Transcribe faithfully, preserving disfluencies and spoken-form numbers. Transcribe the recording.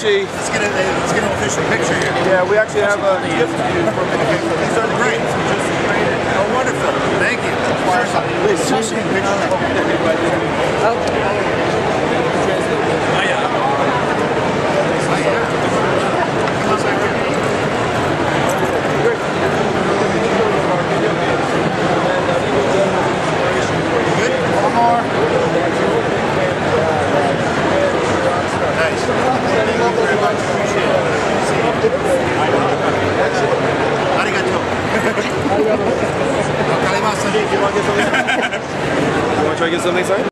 actually... Let's get, a, let's get an official picture here. Yeah, we actually have a gift for you. These are great. Oh, wonderful. Thank you. Please, seriously. Oh, yeah. Oh, yeah. Come on back here. Good? One more. Nice. Thank you very much. Appreciate it. Arigato. You want to get something? You want to try to get something, sir?